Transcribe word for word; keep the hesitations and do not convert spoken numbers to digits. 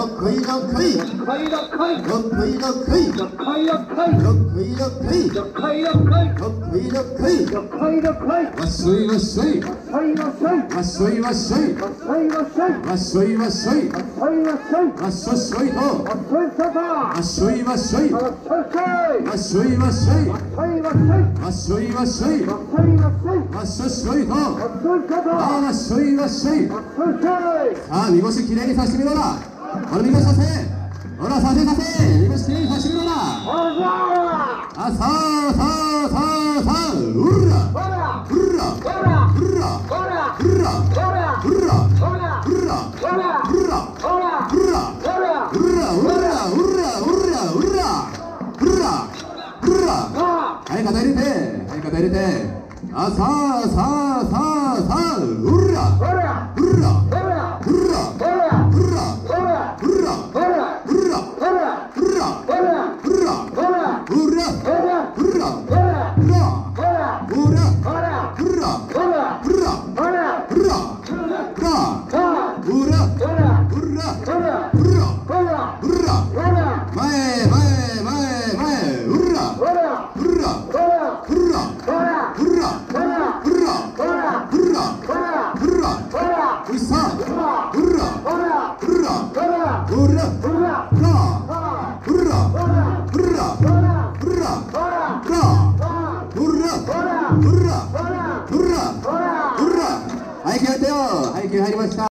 どっこいどっこいどっこいどっこいどっこいどっこいどっこいどっこいどっこいどっこいどっこいどっこいどっこいどっこいどっこいどっこいわっしょいわっしょいわっしょいわっしょいわっしょいわっしょいわっしょいわっしょいわっしょいわっしょいわっしょいわっしょいわっしょっしょいとわっしょいささわっしょいわっしょいわっしょいさいわっしょいわっしょいわっしょいわっしょいわっしょいわっしょいわっしょいわっしょいわっしょっしょいとわっしょいささあーわっしょいわっしょいわっしょいさいさあ、みこしきれいにさせてみろな。ほら、みこしさせ。ほら、させさせ。みこしきれいにさせてみろな。あ、さあ、さあ、さあ、さあ、うら。 ほらうら。 ほらうら。 ほらうら。 ほらうら。 ほらうら。 ほらうら。 ほらうら。 ほらうら。うら。うら。うら。うら。うら。うら。はい、肩入れて。はい、肩入れて。あ、さあ、さあ、さあ、さあ、うら。 ほらうら。 ほらうら。 ほらうら。 ほらうら。 ほらうら。 ほらうら。 ほらうら。 ほらうら。 ほらうら。 ほらうら。 ほらうら。 ほらうら。 ほらうら。 ほらうら。うら。 はうら。 ほらうら。 ほらうら。 ほらうら。 ほら前前前前。うら。 ほらうら。 ほらうら。 ほらうら。 ほらうら。 ほらうら。 ほらうら。 ほらおいさ。うら。 ほらうら。 ほらうら。 ほらら。 はうら。 ほらうら。 ほらうら。 ほらら。 はうら。 ほらうら。 ほらうら。 ほらうら。はい、決めてよ。はい、決め入りました。